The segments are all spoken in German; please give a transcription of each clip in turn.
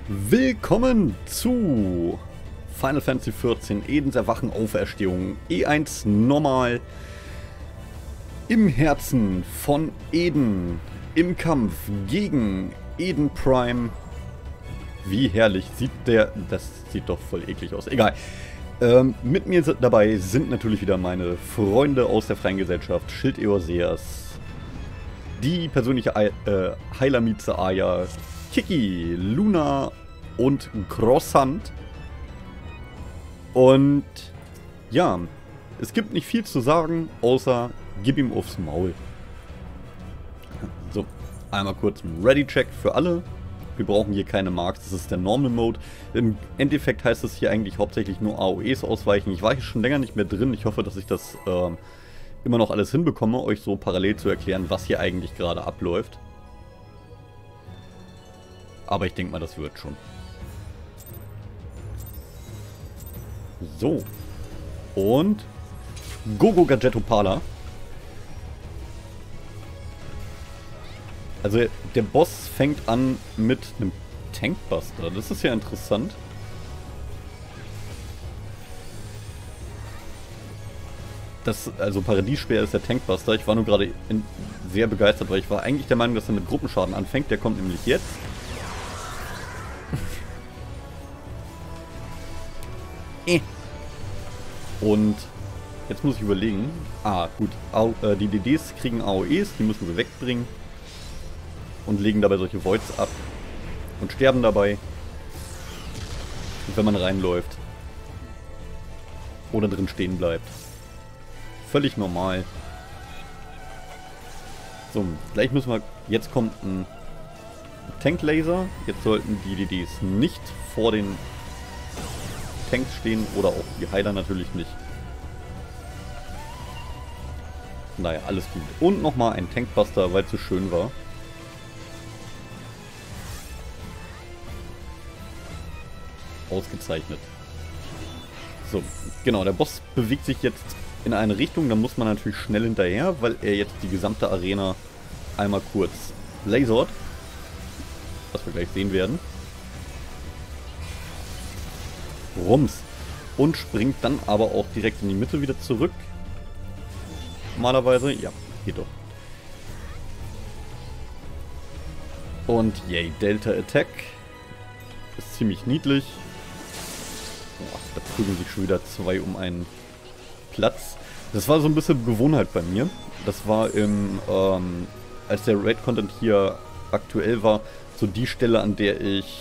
Willkommen zu Final Fantasy XIV, Edens Erwachen, Auferstehung, E1 normal, im Herzen von Eden, im Kampf gegen Eden Prime. Wie herrlich sieht der, das sieht doch voll eklig aus, egal. Mit mir dabei sind natürlich wieder meine Freunde aus der freien Gesellschaft, Schild Eoseas, die persönliche Heilermieze Aya, Kiki, Luna und Croissant. Und ja, es gibt nicht viel zu sagen, außer gib ihm aufs Maul. So, einmal kurz ein Ready-Check für alle. Wir brauchen hier keine Marks, das ist der Normal Mode. Im Endeffekt heißt es hier eigentlich hauptsächlich nur AOEs ausweichen. Ich war hier schon länger nicht mehr drin. Ich hoffe, dass ich das immer noch alles hinbekomme, euch so parallel zu erklären, was hier eigentlich gerade abläuft. Aber ich denke mal, das wird schon. So. Und Gogo Gadgetto Pala. Also der Boss fängt an mit einem Tankbuster. Das ist ja interessant. Also Paradiesspeer ist der Tankbuster. Ich war nur gerade sehr begeistert, weil ich war eigentlich der Meinung, dass er mit Gruppenschaden anfängt. Der kommt nämlich jetzt. Und jetzt muss ich überlegen. Ah, gut. Die DDs kriegen AOEs, die müssen sie wegbringen. Und legen dabei solche Voids ab. Und sterben dabei. Wenn man reinläuft. Oder drin stehen bleibt. Völlig normal. So, gleich müssen wir... Jetzt kommt ein Tanklaser. Jetzt sollten die DDs nicht vor den Tanks stehen. Oder auch die Heiler natürlich nicht. Naja, alles gut. Und nochmal ein Tankbuster, weil es so schön war. Ausgezeichnet. So, genau, der Boss bewegt sich jetzt in eine Richtung, da muss man natürlich schnell hinterher, weil er jetzt die gesamte Arena einmal kurz lasert, was wir gleich sehen werden. Rums. Und springt dann aber auch direkt in die Mitte wieder zurück. Normalerweise, ja, geht doch. Und yay, Delta Attack. Ist ziemlich niedlich. Boah, da prügeln sich schon wieder zwei um einen Platz. Das war so ein bisschen Gewohnheit bei mir. Das war als der Raid-Content hier aktuell war, so die Stelle, an der ich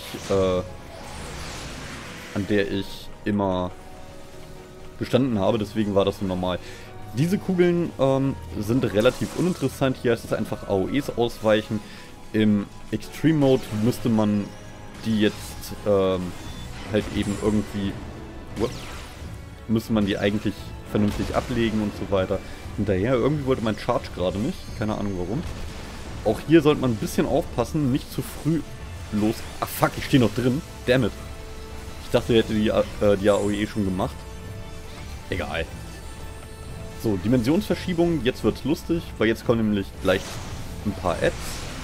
immer gestanden habe. Deswegen war das so normal. Diese Kugeln sind relativ uninteressant. Hier ist es einfach AOEs ausweichen. Im Extreme Mode müsste man die jetzt halt eben irgendwie... müsste man die eigentlich vernünftig ablegen und so weiter. Hinterher, irgendwie wollte mein Charge gerade nicht. Keine Ahnung warum. Auch hier sollte man ein bisschen aufpassen, nicht zu früh los... Ach fuck, ich stehe noch drin. Dammit. Ich dachte, er hätte die AOE schon gemacht. Egal. So, Dimensionsverschiebung. Jetzt wird's lustig, weil jetzt kommen nämlich gleich ein paar Ads.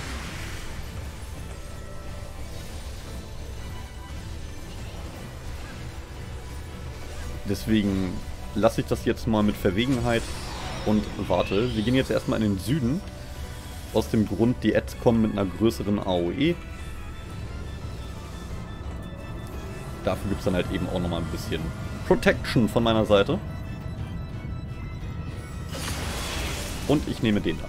Deswegen lasse ich das jetzt mal mit Verwegenheit und warte. Wir gehen jetzt erstmal in den Süden. Aus dem Grund, die Ads kommen mit einer größeren AOE. Dafür gibt es dann halt eben auch nochmal ein bisschen Protection von meiner Seite. Und ich nehme den da.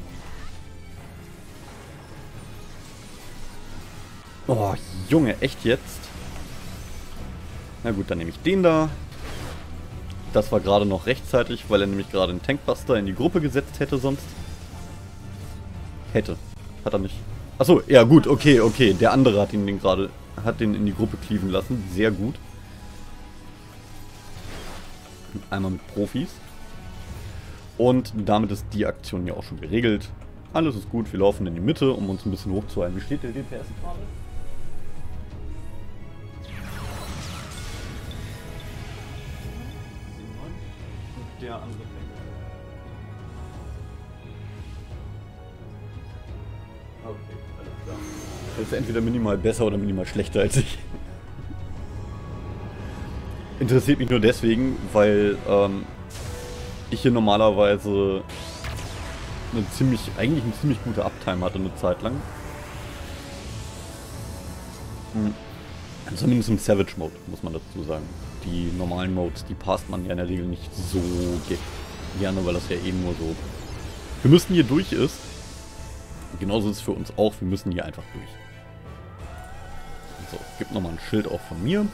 Oh, Junge, echt jetzt? Na gut, dann nehme ich den da. Das war gerade noch rechtzeitig, weil er nämlich gerade einen Tankbuster in die Gruppe gesetzt hätte sonst. Hätte. Hat er nicht. Achso, ja gut, okay. Der andere hat ihn den in die Gruppe cleaven lassen. Sehr gut. Einmal mit Profis. Und damit ist die Aktion hier auch schon geregelt. Alles ist gut, wir laufen in die Mitte, um uns ein bisschen hochzuhalten. Wie steht der DPS gerade? Der andere Tank. Okay, alles klar. Er ist entweder minimal besser oder minimal schlechter als ich. Interessiert mich nur deswegen, weil ich hier normalerweise eigentlich eine ziemlich gute Uptime hatte eine Zeit lang. Zumindest im Savage Mode, muss man dazu sagen. Die normalen Modes, die passt man ja in der Regel nicht so gerne, weil das ja eben nur so... Wir müssen hier durch ist. Genauso ist es für uns auch, wir müssen hier einfach durch. So, gibt nochmal ein Schild auch von mir.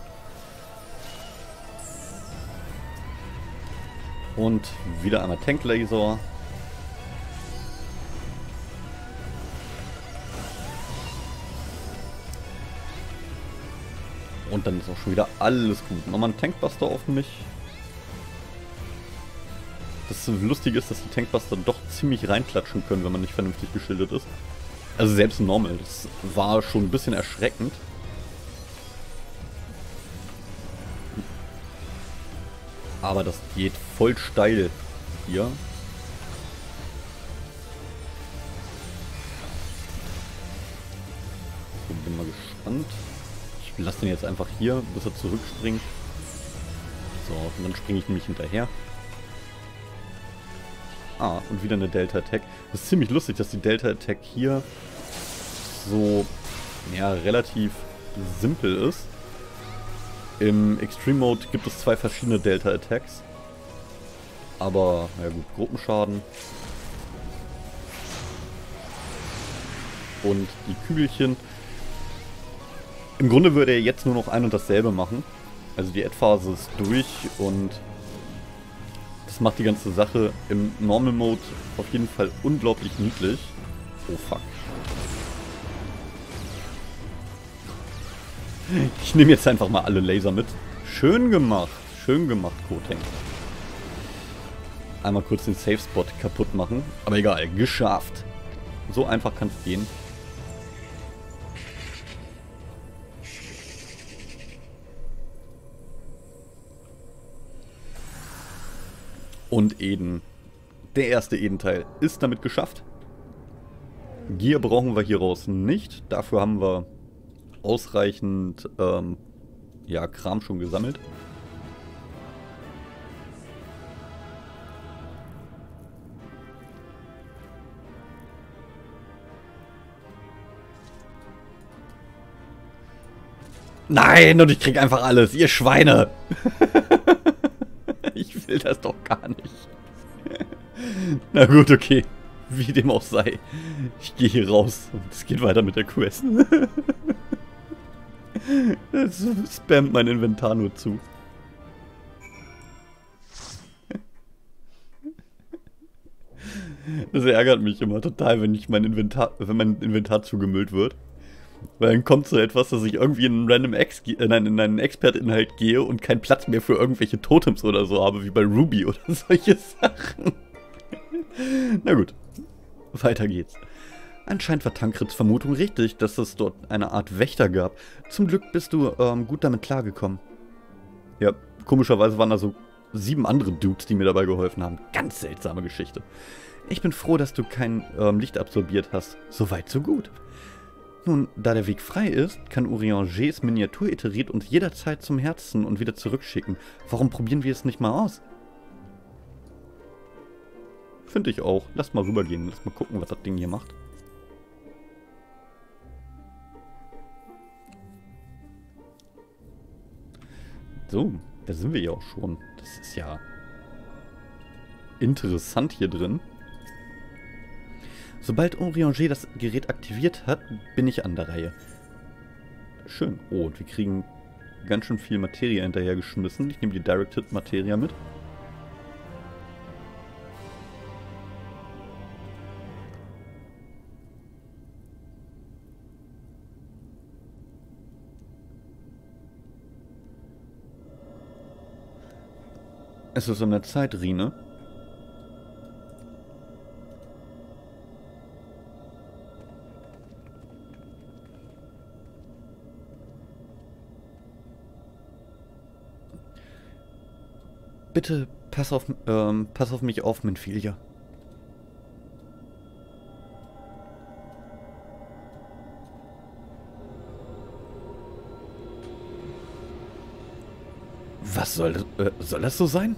Und wieder einmal Tanklaser. Und dann ist auch schon wieder alles gut. Nochmal ein Tankbuster auf mich. Das Lustige ist, dass die Tankbuster doch ziemlich reinklatschen können, wenn man nicht vernünftig geschildert ist. Also selbst Normal, das war schon ein bisschen erschreckend. Aber das geht voll steil hier. So, bin mal gespannt. Ich lasse den jetzt einfach hier, bis er zurückspringt. So, und dann springe ich nämlich hinterher. Ah, und wieder eine Delta Attack. Das ist ziemlich lustig, dass die Delta Attack hier so, ja, relativ simpel ist. Im Extreme Mode gibt es 2 verschiedene Delta Attacks. Aber, na ja gut, Gruppenschaden. Und die Kügelchen. Im Grunde würde er jetzt nur noch ein und dasselbe machen. Also die Ad-Phase ist durch und das macht die ganze Sache im Normal Mode auf jeden Fall unglaublich niedlich. Oh fuck. Ich nehme jetzt einfach mal alle Laser mit. Schön gemacht, Kotank. Einmal kurz den Safe Spot kaputt machen. Aber egal, geschafft. So einfach kann es gehen. Und Eden. Der erste Eden-Teil ist damit geschafft. Gear brauchen wir hier raus nicht. Dafür haben wir ausreichend ja, Kram schon gesammelt. Nein, und ich krieg einfach alles, ihr Schweine! Ich will das doch gar nicht. Na gut, okay. Wie dem auch sei. Ich gehe hier raus und es geht weiter mit der Quest. Das spammt mein Inventar nur zu. Das ärgert mich immer total, wenn mein Inventar zugemüllt wird. Weil dann kommt so etwas, dass ich irgendwie in einen in einen Expert-Inhalt gehe und keinen Platz mehr für irgendwelche Totems oder so habe, wie bei Ruby oder solche Sachen. Na gut, weiter geht's. Anscheinend war Tankrits Vermutung richtig, dass es dort eine Art Wächter gab. Zum Glück bist du gut damit klargekommen. Ja, komischerweise waren da so 7 andere Dudes, die mir dabei geholfen haben. Ganz seltsame Geschichte. Ich bin froh, dass du kein Licht absorbiert hast. Soweit, so gut. Nun, da der Weg frei ist, kann Uriangers Miniatur iteriert uns jederzeit zum Herzen und wieder zurückschicken. Warum probieren wir es nicht mal aus? Finde ich auch. Lass mal rübergehen. Lass mal gucken, was das Ding hier macht. So, da sind wir ja auch schon. Das ist ja interessant hier drin. Sobald Urianger das Gerät aktiviert hat, bin ich an der Reihe. Schön. Oh, und wir kriegen ganz schön viel Materie hinterhergeschmissen. Ich nehme die Directed Materia mit. Es ist an der Zeit, Rine. Bitte pass auf mich auf, Minfilia. Was soll das so sein?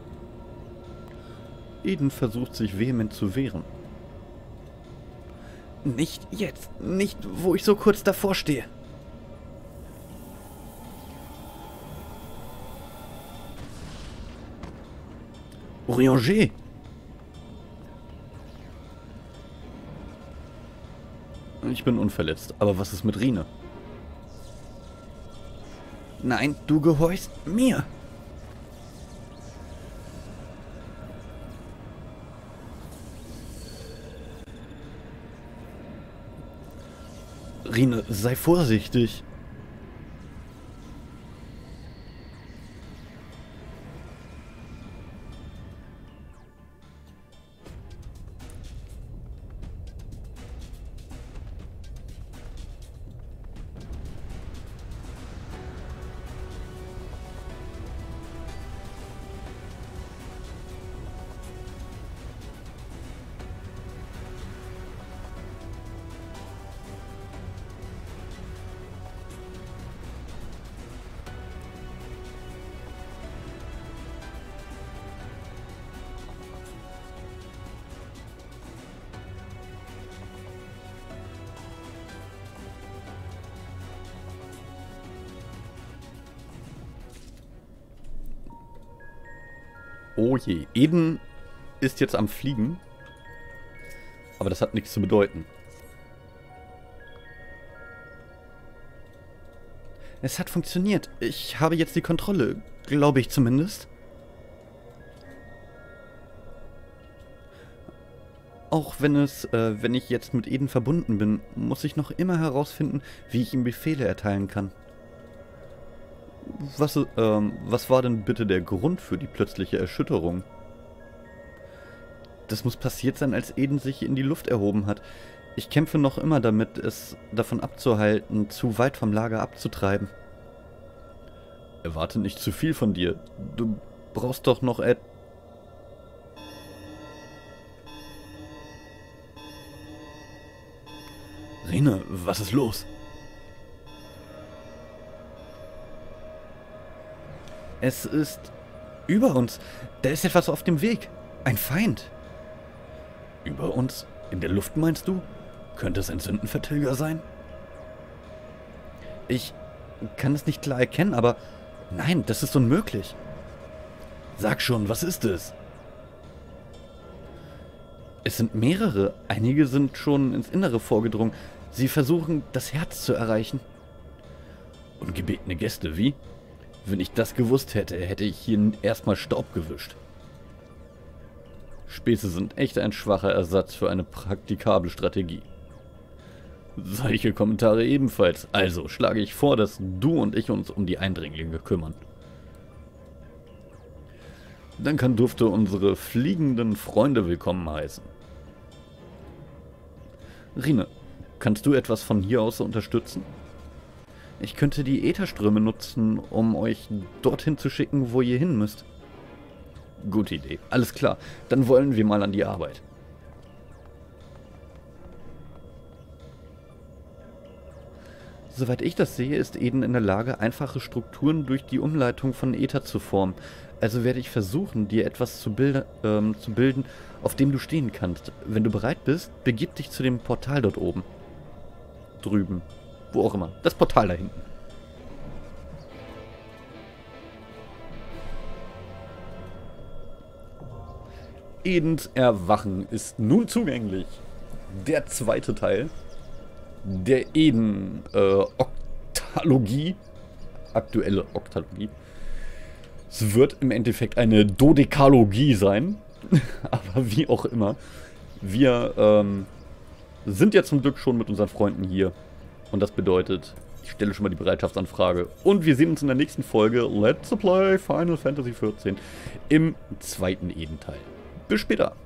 Eden versucht sich vehement zu wehren. Nicht jetzt, nicht wo ich so kurz davor stehe. Urianger! Ich bin unverletzt, aber was ist mit Rine? Nein, du gehorchst mir! Rine, sei vorsichtig! Oh je, Eden ist jetzt am Fliegen. Aber das hat nichts zu bedeuten. Es hat funktioniert. Ich habe jetzt die Kontrolle, glaube ich zumindest. Auch wenn ich jetzt mit Eden verbunden bin, muss ich noch immer herausfinden, wie ich ihm Befehle erteilen kann. Was war denn bitte der Grund für die plötzliche Erschütterung? Das muss passiert sein, als Eden sich in die Luft erhoben hat. Ich kämpfe noch immer damit, es davon abzuhalten, zu weit vom Lager abzutreiben. Erwarte nicht zu viel von dir. Du brauchst doch noch Rine, was ist los? Es ist über uns. Da ist etwas auf dem Weg. Ein Feind. Über uns? In der Luft meinst du? Könnte es ein Sündenvertilger sein? Ich kann es nicht klar erkennen, aber nein, das ist unmöglich. Sag schon, was ist es? Es sind mehrere. Einige sind schon ins Innere vorgedrungen. Sie versuchen, das Herz zu erreichen. Ungebetene Gäste, wie? Wenn ich das gewusst hätte, hätte ich hier erstmal Staub gewischt. Späße sind echt ein schwacher Ersatz für eine praktikable Strategie. Solche Kommentare ebenfalls. Also schlage ich vor, dass du und ich uns um die Eindringlinge kümmern. Duncan durfte unsere fliegenden Freunde willkommen heißen. Rine, kannst du etwas von hier aus unterstützen? Ich könnte die Ätherströme nutzen, um euch dorthin zu schicken, wo ihr hin müsst. Gute Idee. Alles klar. Dann wollen wir mal an die Arbeit. Soweit ich das sehe, ist Eden in der Lage, einfache Strukturen durch die Umleitung von Äther zu formen. Also werde ich versuchen, dir etwas zu bilden, auf dem du stehen kannst. Wenn du bereit bist, begib dich zu dem Portal dort oben. Drüben. Wo auch immer. Das Portal da hinten. Edens Erwachen ist nun zugänglich. Der zweite Teil der Eden-Oktalogie. Aktuelle Oktalogie. Es wird im Endeffekt eine Dodekalogie sein. Aber wie auch immer. Wir sind ja zum Glück schon mit unseren Freunden hier. Und das bedeutet, ich stelle schon mal die Bereitschaftsanfrage. Und wir sehen uns in der nächsten Folge Let's Play Final Fantasy XIV im zweiten Eden-Teil. Bis später.